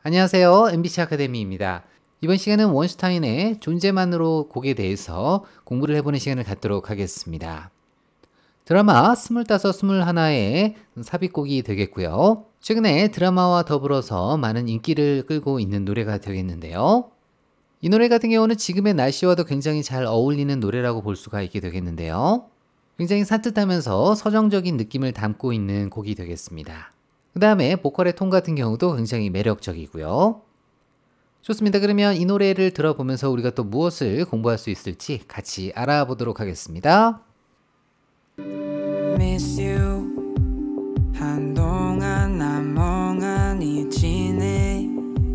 안녕하세요. MBC 아카데미입니다. 이번 시간은 원슈타인의 존재만으로 곡에 대해서 공부를 해보는 시간을 갖도록 하겠습니다. 드라마 25, 21의 삽입곡이 되겠고요. 최근에 드라마와 더불어서 많은 인기를 끌고 있는 노래가 되겠는데요. 이 노래 같은 경우는 지금의 날씨와도 굉장히 잘 어울리는 노래라고 볼 수가 있게 되겠는데요. 굉장히 산뜻하면서 서정적인 느낌을 담고 있는 곡이 되겠습니다. 그 다음에 보컬의 톤 같은 경우도 굉장히 매력적이고요. 좋습니다. 그러면 이 노래를 들어보면서 우리가 또 무엇을 공부할 수 있을지 같이 알아보도록 하겠습니다. Miss you 한동안 난 멍하니 지내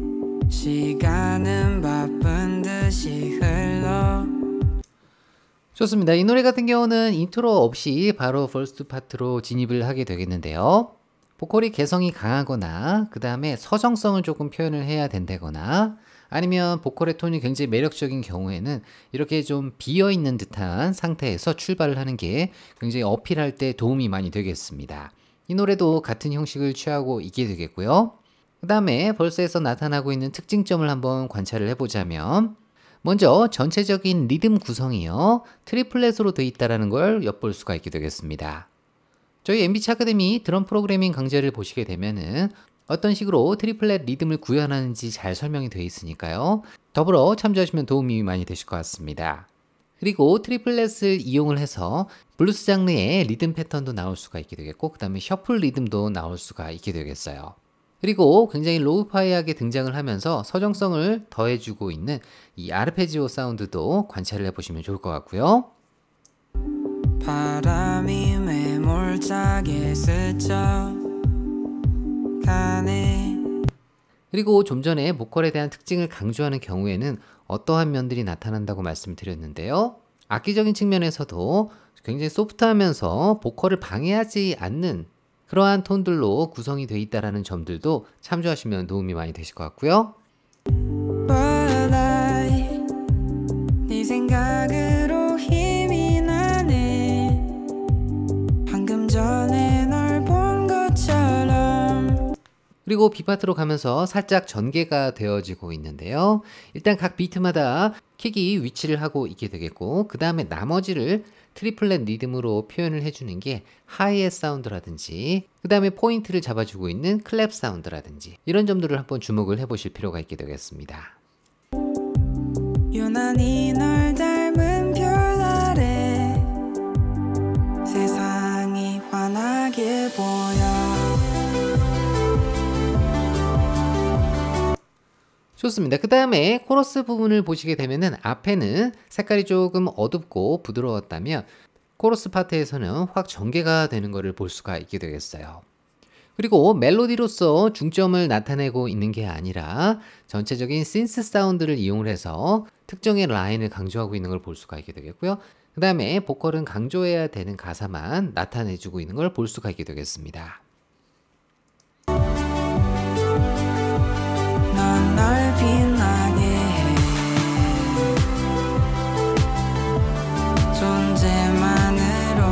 시간은 바쁜 듯이 흘러. 좋습니다. 이 노래 같은 경우는 인트로 없이 바로 퍼스트 파트로 진입을 하게 되겠는데요. 보컬이 개성이 강하거나 그 다음에 서정성을 조금 표현을 해야 된다거나 아니면 보컬의 톤이 굉장히 매력적인 경우에는 이렇게 좀 비어있는 듯한 상태에서 출발을 하는 게 굉장히 어필할 때 도움이 많이 되겠습니다. 이 노래도 같은 형식을 취하고 있게 되겠고요. 그 다음에 벌스에서 나타나고 있는 특징점을 한번 관찰을 해보자면 먼저 전체적인 리듬 구성이요. 트리플렛으로 되어 있다는 걸 엿볼 수가 있게 되겠습니다. 저희 MBC 아카데미 드럼 프로그래밍 강좌를 보시게 되면은 어떤 식으로 트리플렛 리듬을 구현하는지 잘 설명이 되어 있으니까요. 더불어 참조하시면 도움이 많이 되실 것 같습니다. 그리고 트리플렛을 이용을 해서 블루스 장르의 리듬 패턴도 나올 수가 있게 되겠고 그 다음에 셔플 리듬도 나올 수가 있게 되겠어요. 그리고 굉장히 로우파이하게 등장을 하면서 서정성을 더해주고 있는 이 아르페지오 사운드도 관찰을 해보시면 좋을 것 같고요. 바람이 매몰차게 스쳐 가네. 그리고 좀 전에 보컬에 대한 특징을 강조하는 경우에는 어떠한 면들이 나타난다고 말씀드렸는데요. 악기적인 측면에서도 굉장히 소프트하면서 보컬을 방해하지 않는 그러한 톤들로 구성이 되어 있다는 점들도 참조하시면 도움이 많이 되실 것 같고요. But I 네 생각으로 힘이 나네 방금 전에 널 본 것처럼. 그리고 B파트로 가면서 살짝 전개가 되어지고 있는데요. 일단 각 비트마다 킥이 위치를 하고 있게 되겠고 그 다음에 나머지를 트리플렛 리듬으로 표현을 해주는 게 하이햇 사운드라든지 그 다음에 포인트를 잡아주고 있는 클랩 사운드라든지 이런 점들을 한번 주목을 해보실 필요가 있게 되겠습니다. 유난히 널 닮은 별 아래 세상이 환하게 보여. 좋습니다. 그 다음에 코러스 부분을 보시게 되면은 앞에는 색깔이 조금 어둡고 부드러웠다면 코러스 파트에서는 확 전개가 되는 것을 볼 수가 있게 되겠어요. 그리고 멜로디로서 중점을 나타내고 있는 게 아니라 전체적인 신스 사운드를 이용을 해서 특정의 라인을 강조하고 있는 걸 볼 수가 있게 되겠고요. 그 다음에 보컬은 강조해야 되는 가사만 나타내주고 있는 걸 볼 수가 있게 되겠습니다. 넌 날 빛나게 해 존재만으로.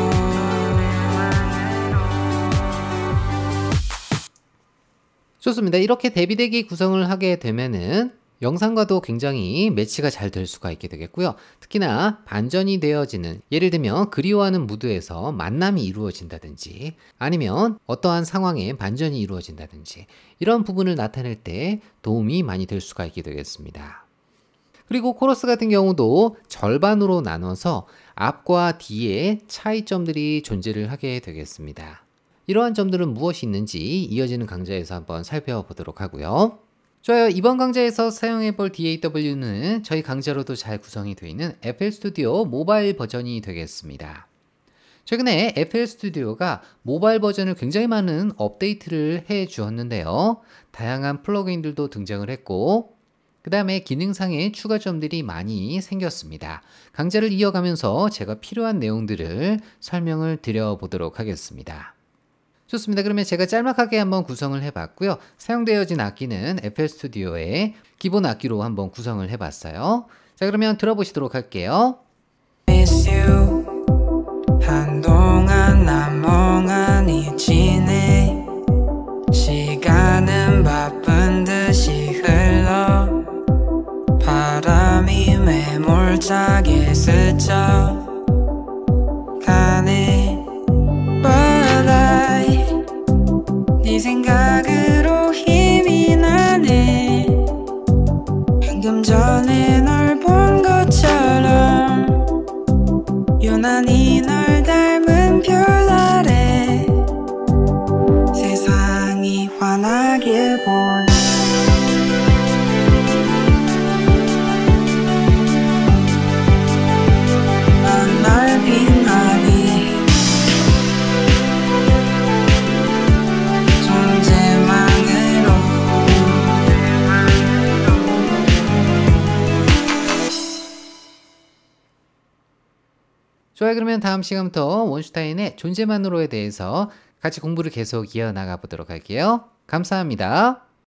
좋습니다. 이렇게 데뷔되기 구성을 하게 되면은 영상과도 굉장히 매치가 잘 될 수가 있게 되겠고요. 특히나 반전이 되어지는 예를 들면 그리워하는 무드에서 만남이 이루어진다든지 아니면 어떠한 상황에 반전이 이루어진다든지 이런 부분을 나타낼 때 도움이 많이 될 수가 있게 되겠습니다. 그리고 코러스 같은 경우도 절반으로 나눠서 앞과 뒤에 차이점들이 존재를 하게 되겠습니다. 이러한 점들은 무엇이 있는지 이어지는 강좌에서 한번 살펴보도록 하고요. 좋아요. 이번 강좌에서 사용해볼 DAW는 저희 강좌로도 잘 구성이 되어 있는 FL 스튜디오 모바일 버전이 되겠습니다. 최근에 FL 스튜디오가 모바일 버전을 굉장히 많은 업데이트를 해 주었는데요. 다양한 플러그인들도 등장을 했고 그 다음에 기능상의 추가점들이 많이 생겼습니다. 강좌를 이어가면서 제가 필요한 내용들을 설명을 드려보도록 하겠습니다. 좋습니다. 그러면 제가 짤막하게 한번 구성을 해봤고요. 사용되어진 악기는 FL 스튜디오의 기본 악기로 한번 구성을 해봤어요. 자, 그러면 들어보시도록 할게요. Miss you 한동안 난 멍하니 지내 시간은 바쁜 듯이 매몰차게 스쳐 가네. But I 네 생각으로 힘이 나네. 방금 전에 널 본 것처럼 유난히 널 닮은 별 아래 세상이 환하게 보여. 넌 날 빛나니 존재만으로. 좋아요. 그러면 다음 시간부터 원슈타인의 존재만으로에 대해서 같이 공부를 계속 이어나가 보도록 할게요. 감사합니다.